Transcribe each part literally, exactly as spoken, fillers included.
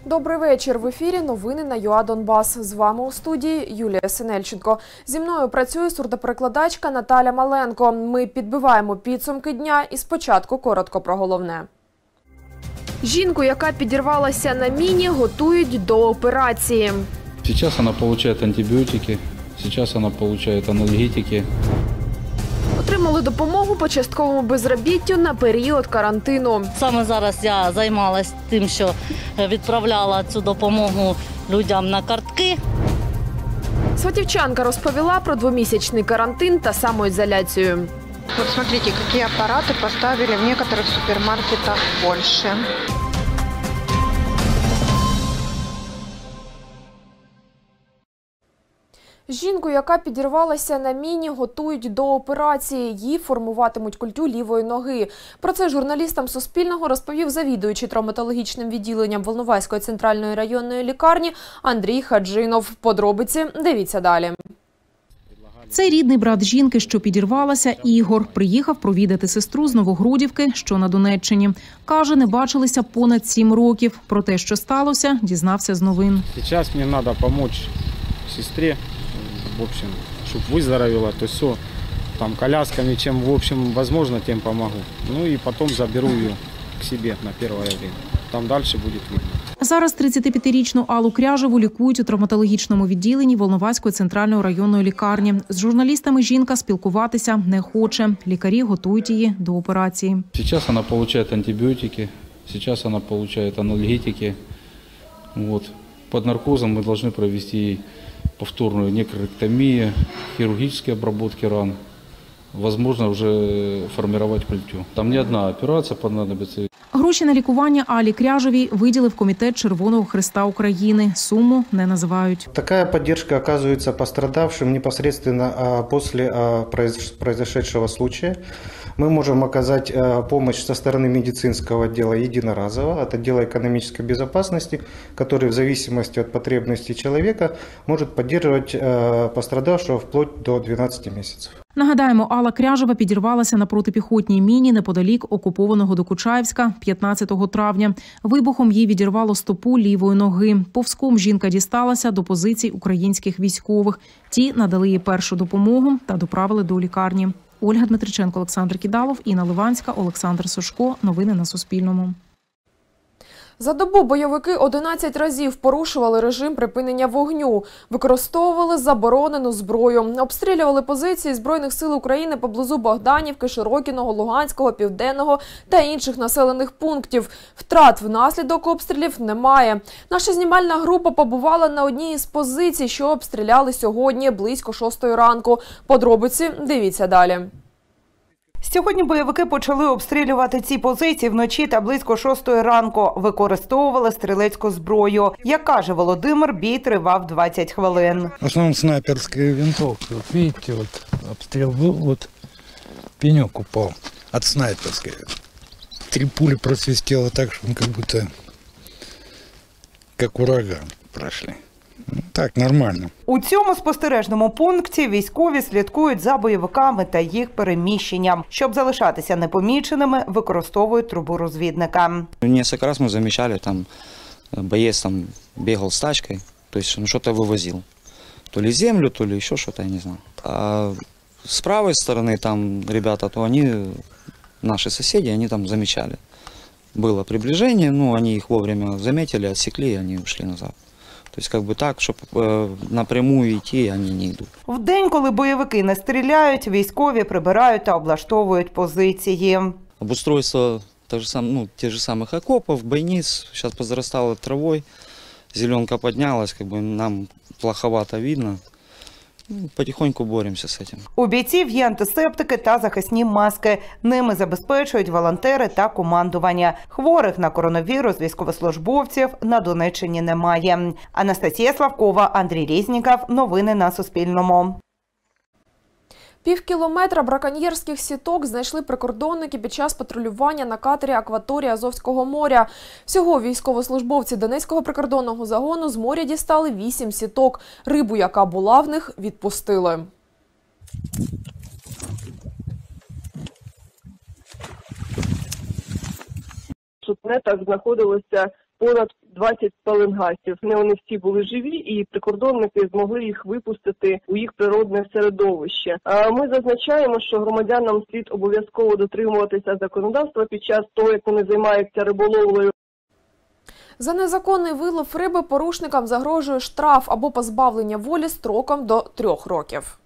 Добрий вечір. В ефірі новини на ЮА Донбас. З вами у студії Юлія Синельченко. Зі мною працює сурдоперекладачка Наталя Маленко. Ми підбиваємо підсумки дня і спочатку коротко про головне. Жінку, яка підірвалася на міні, готують до операції. Зараз вона отримує антибіотики, зараз вона отримує анальгетики. Отримали допомогу по частковому безробіттю на період карантину. Саме зараз я займалася тим, що відправляла цю допомогу людям на картки. Сватівчанка розповіла про двомісячний карантин та самоізоляцію. Вот смотрите, какие аппараты поставили в некоторых супермаркетах в Польше. Жінку, яка підірвалася на міні, готують до операції. Їй формуватимуть культю лівої ноги. Про це журналістам Суспільного розповів завідуючий травматологічним відділенням Волноваської центральної районної лікарні Андрій Хаджинов. Подробиці дивіться далі. Це рідний брат жінки, що підірвалася, Ігор. Приїхав провідати сестру з Новогрудівки, що на Донеччині. Каже, не бачилися понад сім років. Про те, що сталося, дізнався з новин. Зараз мені треба допомогти сестрі, в общем, щоб виздоровіла, то все. Там колясками, чим, в общем, возможно, тим помогу. Ну і потім заберу її к себе на перше время. Там далі буде видно. Зараз тридцятип'ятирічну Аллу Кряжеву лікують у травматологічному відділенні Волноваської центральної районної лікарні. З журналістами жінка спілкуватися не хоче. Лікарі готують її до операції. Зараз вона отримує антибіотики, зараз вона отримує анальгетики. Вот. Під наркозом ми повинні провести їй повторную некротомию, хирургические обработки ран, возможно уже формировать культю. Там не одна операция понадобится. Гроші на лікування Аллі Кряжевій виділив Комітет Червоного Хреста України. Суму не називають. Такая поддержка оказывается пострадавшим непосредственно после произошедшего случая. Мы можем оказать помощь со стороны медицинского отдела единоразово, от отдела экономической безопасности, который в зависимости от потребностей человека может поддерживать пострадавшего вплоть до двенадцати месяцев. Нагадаємо, Алла Кряжева підірвалася на протипіхотній міні неподалік окупованого Докучаєвська п'ятнадцятого травня. Вибухом їй відірвало стопу лівої ноги. Повзком жінка дісталася до позицій українських військових. Ті надали їй першу допомогу та доправили до лікарні. Ольга Дмитриченко, Олександр Кидалов, Інна Ливанська, Олександр Сушко. Новини на Суспільному. За добу бойовики одинадцять разів порушували режим припинення вогню, використовували заборонену зброю, обстрілювали позиції Збройних сил України поблизу Богданівки, Широкіного, Луганського, Південного та інших населених пунктів. Втрат внаслідок обстрілів немає. Наша знімальна група побувала на одній із позицій, що обстріляли сьогодні близько шостої ранку. Подробиці дивіться далі. Сьогодні бойовики почали обстрілювати ці позиції вночі та близько шостої ранку. Використовували стрілецьку зброю. Як каже Володимир, бій тривав двадцять хвилин. В основному снайперська винтовка. От бачите, от обстріл був, от пеньок упав від снайперської. Три пулі просвистіло так, що він як будто як ураган пройшли. Так, нормально. У цьому спостережному пункті військові слідкують за бойовиками та їх переміщенням. Щоб залишатися непоміченими, використовують трубу розвідника. Несколько раз ми замічали, там боєць там бігав з тачкою, тобто ну, щось вивозив. То ли землю, то ли ще щось, я не знаю. А з правої сторони там ребята, то вони, наші сусіди, вони там замічали. Було приближення, ну, вони їх вовремя замітили, відсікли, і вони ушли назад. Тобто, як би так, щоб е, напряму йти, вони не йдуть. В день, коли бойовики не стріляють, військові прибирають та облаштовують позиції. Обустройство так же сам, ну, тих же самих окопів, бойниць, зараз позаростало травою, зеленка піднялась, как бы, нам плоховато видно. Потихоньку боремося з цим. У бійців є антисептики та захисні маски. Ними забезпечують волонтери та командування. Хворих на коронавірус військовослужбовців на Донеччині немає. Анастасія Славкова, Андрій Різніков. Новини на Суспільному. Пів кілометра браконьєрських сіток знайшли прикордонники під час патрулювання на катері акваторії Азовського моря. Всього військовослужбовці Донецького прикордонного загону з моря дістали вісім сіток. Рибу, яка була в них, відпустили. В сутнетах знаходилося понад двадцять пеленгастів. Не вони всі були живі, і прикордонники змогли їх випустити у їх природне середовище. Ми зазначаємо, що громадянам слід обов'язково дотримуватися законодавства під час того, як вони займаються риболовлею. За незаконний вилов риби порушникам загрожує штраф або позбавлення волі строком до трьох років.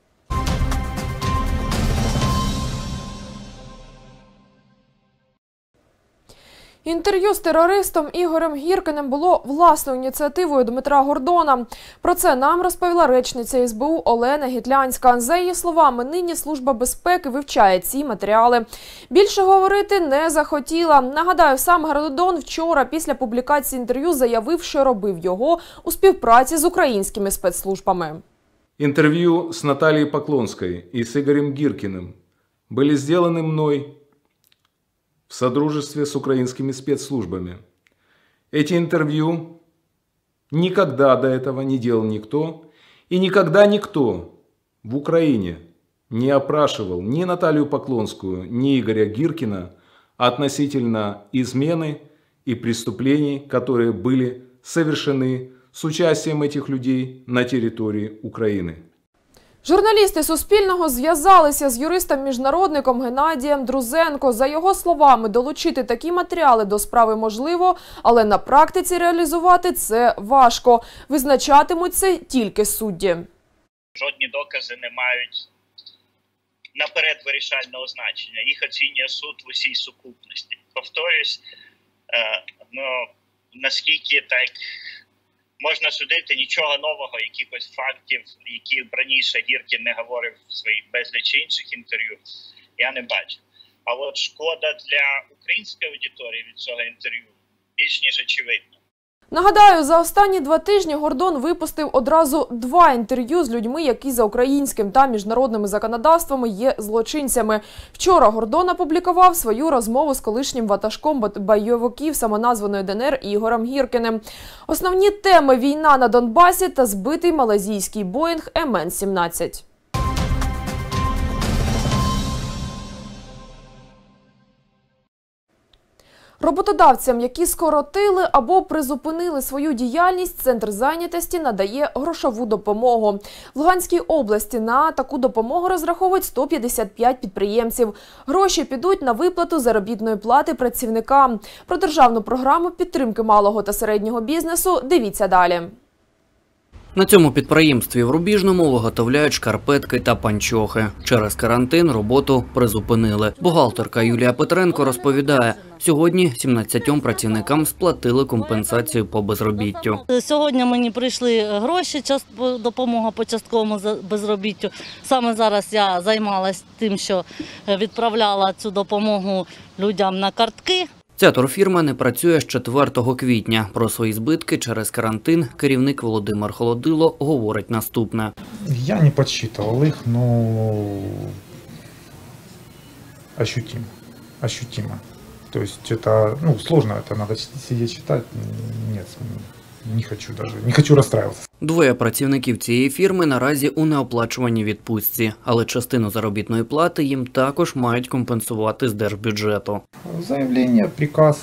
Інтерв'ю з терористом Ігорем Гіркіним було власною ініціативою Дмитра Гордона. Про це нам розповіла речниця ес бе у Олена Гітлянська. За її словами, нині Служба безпеки вивчає ці матеріали. Більше говорити не захотіла. Нагадаю, сам Гордон вчора після публікації інтерв'ю заявив, що робив його у співпраці з українськими спецслужбами. Интервью с Натальей Поклонской и с Игорем Гиркиным были сделаны мной в содружестве с украинскими спецслужбами. Эти интервью никогда до этого не делал никто, и никогда никто в Украине не опрашивал ни Наталью Поклонскую, ни Игоря Гиркина относительно измены и преступлений, которые были совершены с участием этих людей на территории України. Журналісти Суспільного зв'язалися з юристом-міжнародником Геннадієм Друзенко. За його словами, долучити такі матеріали до справи можливо, але на практиці реалізувати це важко. Визначатимуть це тільки судді. Жодні докази не мають наперед вирішального значення. Їх оцінює суд в усій сукупності. Повторюсь, ну, наскільки так можна судити, нічого нового, якихось фактів, які раніше Гіркін не говорив в своїх безліч інших інтерв'ю, я не бачу. А от шкода для української аудиторії від цього інтерв'ю більш ніж очевидна. Нагадаю, за останні два тижні Гордон випустив одразу два інтерв'ю з людьми, які за українським та міжнародними законодавствами є злочинцями. Вчора Гордон опублікував свою розмову з колишнім ватажком бойовиків самоназваної де ен ер Ігорем Гіркіним. Основні теми – війна на Донбасі та збитий малайзійський Боїнг ем ен сімнадцять. Роботодавцям, які скоротили або призупинили свою діяльність, Центр зайнятості надає грошову допомогу. В Луганській області на таку допомогу розраховують сто п'ятдесят п'ять підприємців. Гроші підуть на виплату заробітної плати працівникам. Про державну програму підтримки малого та середнього бізнесу дивіться далі. На цьому підприємстві в Рубіжному виготовляють шкарпетки та панчохи. Через карантин роботу призупинили. Бухгалтерка Юлія Петренко розповідає, сьогодні сімнадцятьом працівникам сплатили компенсацію по безробіттю. Сьогодні мені прийшли гроші, допомога по частковому безробіттю. Саме зараз я займалася тим, що відправляла цю допомогу людям на картки. Ця турфірма не працює з четвертого квітня. Про свої збитки через карантин керівник Володимир Холодило говорить наступне. Я не підсчитував їх, але ощутимо. Ощутимо. Тобто, це, ну, складно, це треба сидіти читати. Ні, не хочу даже, не хочу розстраюватися. Двоє працівників цієї фірми наразі у неоплачуваній відпустці, але частину заробітної плати їм також мають компенсувати з держбюджету. Заявлення, приказ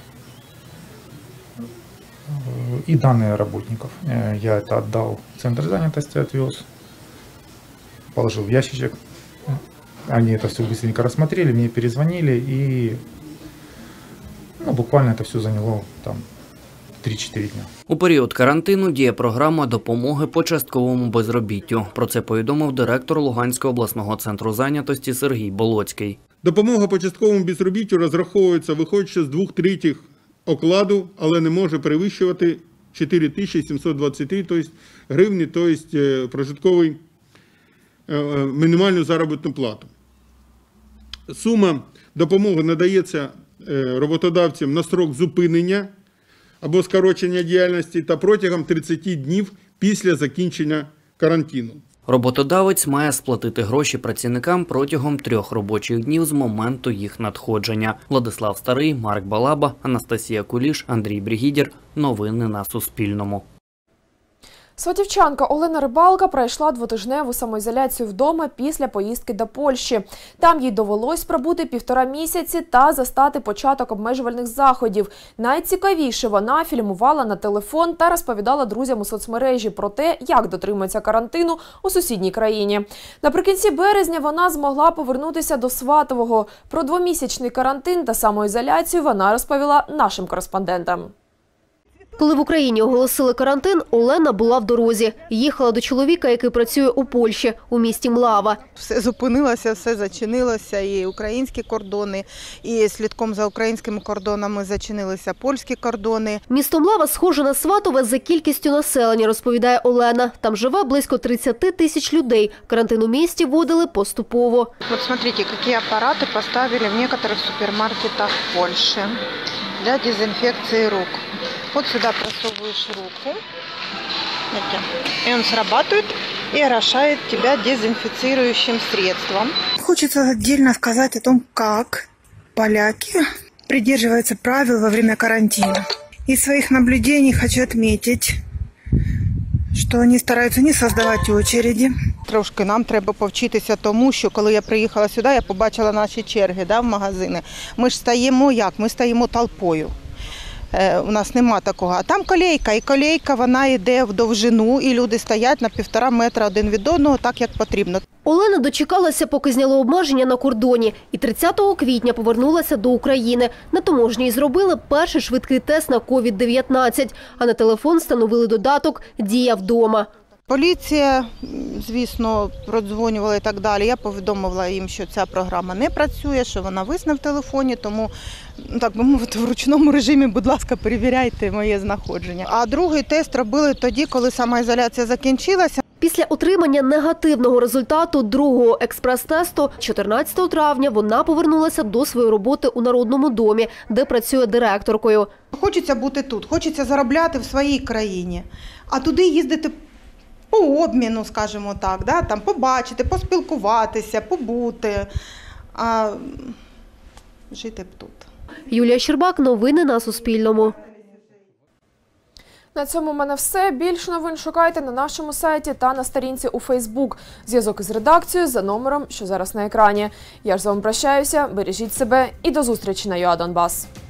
і дані працівників. Я це віддав в Центр зайнятості, відвез, положив в ящичок. Вони це все швидко розглянули, мені перезвонили і ну, буквально це все зайняло там три-чотири дні. У період карантину діє програма допомоги по частковому безробіттю. Про це повідомив директор Луганського обласного центру зайнятості Сергій Болоцький. Допомога по частковому безробіттю розраховується, виходячи з двох третіх окладу, але не може перевищувати чотири тисячі сімсот двадцять три тобто, гривні, тобто прожитковий мінімальну заробітну плату. Сума допомоги надається роботодавцям на строк зупинення або скорочення діяльності та протягом тридцяти днів після закінчення карантину. Роботодавець має сплатити гроші працівникам протягом трьох робочих днів з моменту їх надходження. Владислав Старий, Марк Балаба, Анастасія Куліш, Андрій Бригідір. Новини на Суспільному. Сватівчанка Олена Рибалка пройшла двотижневу самоізоляцію вдома після поїздки до Польщі. Там їй довелось пробути півтора місяці та застати початок обмежувальних заходів. Найцікавіше, вона фільмувала на телефон та розповідала друзям у соцмережі про те, як дотримується карантину у сусідній країні. Наприкінці березня вона змогла повернутися до Сватового. Про двомісячний карантин та самоізоляцію вона розповіла нашим кореспондентам. Коли в Україні оголосили карантин, Олена була в дорозі. Їхала до чоловіка, який працює у Польщі, у місті Млава. Все зупинилося, все зачинилося, і українські кордони, і слідком за українськими кордонами зачинилися польські кордони. Місто Млава схоже на Сватове за кількістю населення, розповідає Олена. Там живе близько тридцять тисяч людей. Карантин у місті вводили поступово. От смотрите, які апарати поставили в деяких супермаркетах Польщі для дезінфекції рук. Вот сюда просовываешь руку, и он срабатывает и орошает тебя дезинфицирующим средством. Хочется отдельно сказать о том, как поляки придерживаются правил во время карантина. Из своих наблюдений хочу отметить, що вони стараються не створювати очереді. Трошки нам треба повчитися тому, що коли я приїхала сюди, я побачила наші черги, да, в магазини. Ми ж стоїмо як? Ми стоїмо толпою. У нас нема такого. А там колейка, і колейка, вона йде в довжину, і люди стоять на півтора метра один від одного, так як потрібно. Олена дочекалася, поки зняли обмеження на кордоні, і тридцятого квітня повернулася до України. На таможні зробили перший швидкий тест на ковід дев'ятнадцять, а на телефон встановили додаток «Дія вдома». Поліція, звісно, продзвонювала і так далі. Я повідомила їм, що ця програма не працює, що вона висне в телефоні, тому, так би мовити, в ручному режимі, будь ласка, перевіряйте моє знаходження. А другий тест робили тоді, коли самоізоляція закінчилася. Після отримання негативного результату другого експрес-тесту чотирнадцятого травня вона повернулася до своєї роботи у Народному домі, де працює директоркою. Хочеться бути тут, хочеться заробляти в своїй країні, а туди їздити по обміну, скажімо так, да? Там побачити, поспілкуватися, побути, а жити б тут. Юлія Щербак, новини на Суспільному. На цьому в мене все. Більше новин шукайте на нашому сайті та на сторінці у Фейсбук. Зв'язок із редакцією за номером, що зараз на екрані. Я ж з вами прощаюся, бережіть себе і до зустрічі на ЮА Донбас.